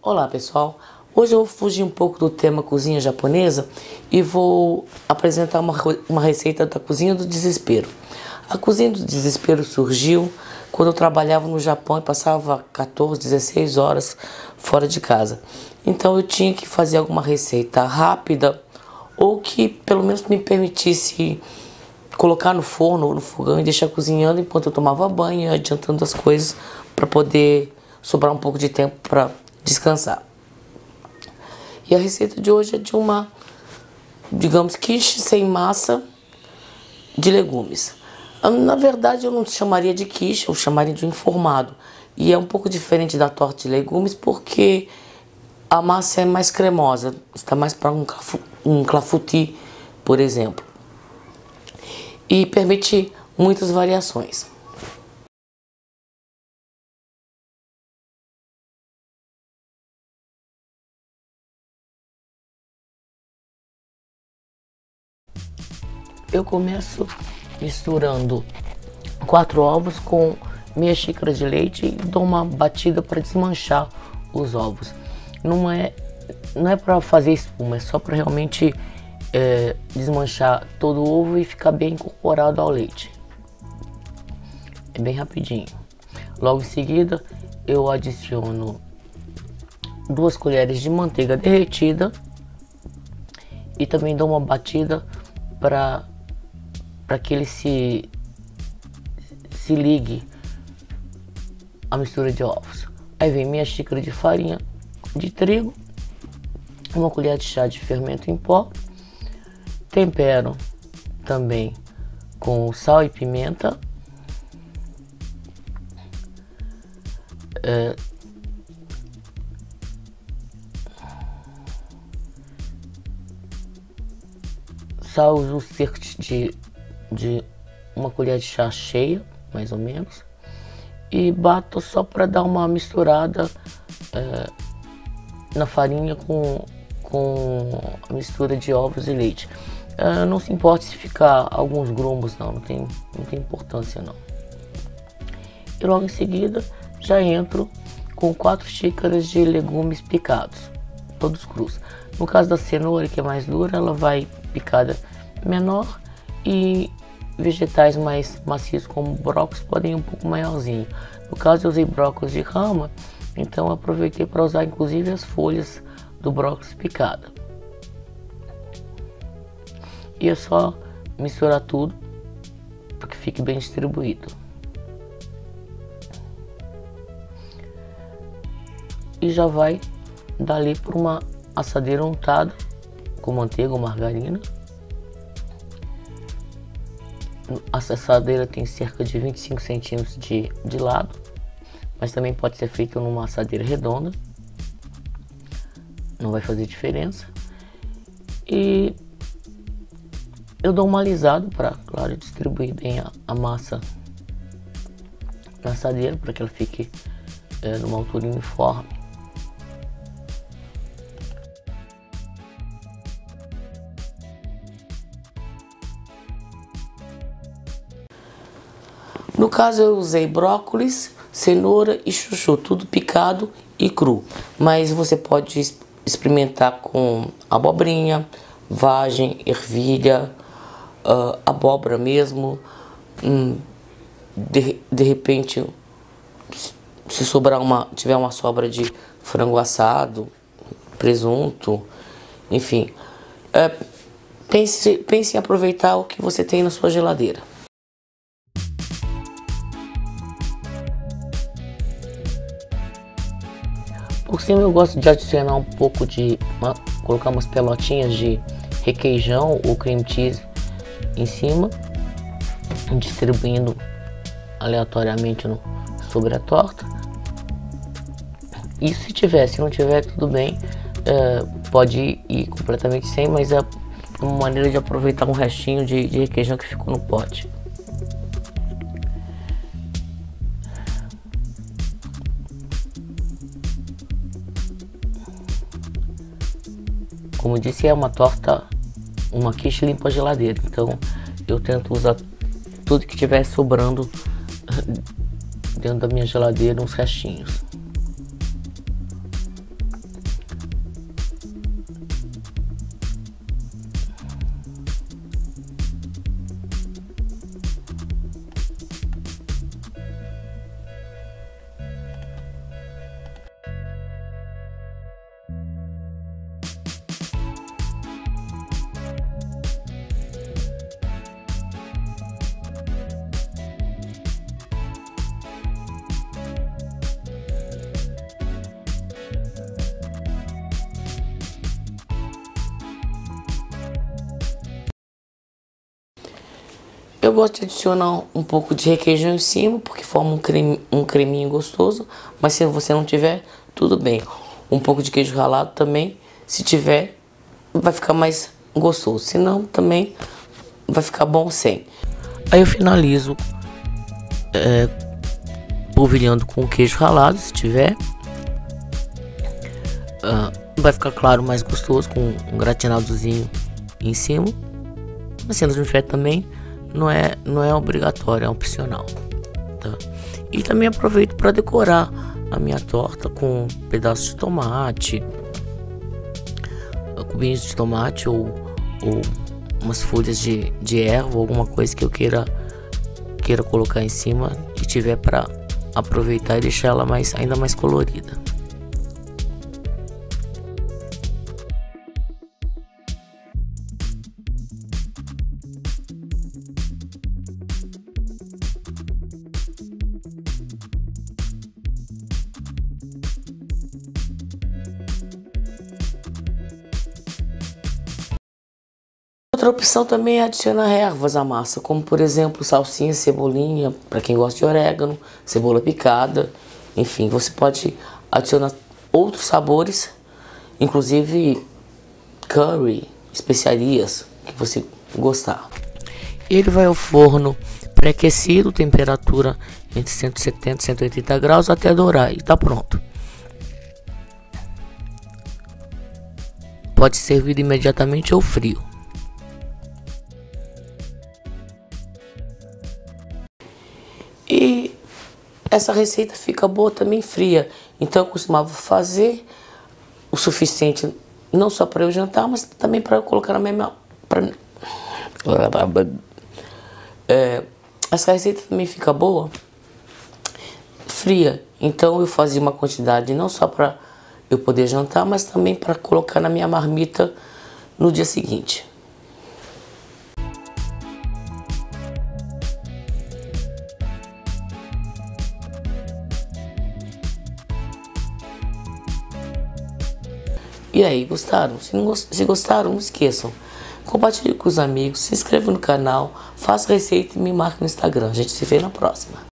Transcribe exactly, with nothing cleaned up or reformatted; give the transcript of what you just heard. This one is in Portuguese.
Olá pessoal, hoje eu vou fugir um pouco do tema cozinha japonesa e vou apresentar uma, uma receita da cozinha do desespero. A cozinha do desespero surgiu quando eu trabalhava no Japão e passava quatorze, dezesseis horas fora de casa. Então eu tinha que fazer alguma receita rápida ou que pelo menos me permitisse colocar no forno ou no fogão e deixar cozinhando enquanto eu tomava banho, adiantando as coisas para poder sobrar um pouco de tempo para descansar. E a receita de hoje é de uma, digamos, quiche sem massa de legumes. Na verdade eu não chamaria de quiche, eu chamaria de um informado. E é um pouco diferente da torta de legumes porque a massa é mais cremosa, está mais para um, um clafoutis, por exemplo. E permite muitas variações. Eu começo misturando quatro ovos com meia xícara de leite e dou uma batida para desmanchar os ovos. Não é, não é para fazer espuma, é só para realmente é, desmanchar todo o ovo e ficar bem incorporado ao leite. É bem rapidinho. Logo em seguida eu adiciono duas colheres de manteiga derretida e também dou uma batida para para que ele se se ligue à mistura de ovos. Aí vem meia xícara de farinha de trigo, uma colher de chá de fermento em pó, tempero também com sal e pimenta, é, sal uso cerca de, de uma colher de chá cheia, mais ou menos, e bato só para dar uma misturada é, na farinha com, com a mistura de ovos e leite. É, não se importa se ficar alguns grumos, não, não tem, não tem importância não. E logo em seguida já entro com quatro xícaras de legumes picados, todos crus. No caso da cenoura, que é mais dura, ela vai picada menor, e vegetais mais macios como brócolis podem ir um pouco maiorzinho. No caso eu usei brócolis de rama, então eu aproveitei para usar inclusive as folhas do brócolis picada. E é só misturar tudo para que fique bem distribuído. E já vai dali para uma assadeira untada com manteiga ou margarina. A assadeira tem cerca de vinte e cinco centímetros de, de lado, mas também pode ser feito numa assadeira redonda, não vai fazer diferença. E eu dou uma alisada para, claro, distribuir bem a, a massa na assadeira para que ela fique é, numa altura uniforme. No caso eu usei brócolis, cenoura e chuchu, tudo picado e cru. Mas você pode experimentar com abobrinha, vagem, ervilha, uh, abóbora mesmo. Hum, de, de repente, se sobrar uma, tiver uma sobra de frango assado, presunto, enfim. Uh, pense, pense em aproveitar o que você tem na sua geladeira. Por cima eu gosto de adicionar um pouco de, uma, colocar umas pelotinhas de requeijão ou cream cheese em cima, distribuindo aleatoriamente no, sobre a torta. E se tiver, se não tiver, tudo bem, é, pode ir, ir completamente sem, mas é uma maneira de aproveitar um restinho de, de requeijão que ficou no pote. Como disse, é uma torta, uma quiche limpa a geladeira, então eu tento usar tudo que tiver sobrando dentro da minha geladeira, uns restinhos. Eu gosto de adicionar um pouco de requeijão em cima, porque forma um, creme, um creminho gostoso, mas se você não tiver, tudo bem. Um pouco de queijo ralado também, se tiver, vai ficar mais gostoso, se não, também vai ficar bom sem. Aí eu finalizo é, polvilhando com queijo ralado, se tiver. Uh, vai ficar claro, mais gostoso, com um gratinadozinho em cima. Mas se não tiver também, não é, não é obrigatório, é opcional, tá? E também aproveito para decorar a minha torta com pedaços de tomate, cubinhos de tomate ou, ou umas folhas de, de erva, alguma coisa que eu queira queira colocar em cima, que tiver para aproveitar e deixar ela mais, ainda mais colorida. Outra opção também é adicionar ervas à massa, como por exemplo salsinha, cebolinha, para quem gosta de orégano, cebola picada, enfim, você pode adicionar outros sabores, inclusive curry, especiarias que você gostar. Ele vai ao forno pré-aquecido, temperatura entre cento e setenta e cento e oitenta graus até dourar e está pronto. Pode ser servido imediatamente ou frio. E essa receita fica boa também fria, então eu costumava fazer o suficiente não só para eu jantar, mas também para eu colocar na minha... Pra... É, essa receita também fica boa fria, então eu fazia uma quantidade não só para eu poder jantar, mas também para colocar na minha marmita no dia seguinte. E aí, gostaram? Se, não, se gostaram, não esqueçam. Compartilhe com os amigos, se inscreva no canal, faça receita e me marque no Instagram. A gente se vê na próxima.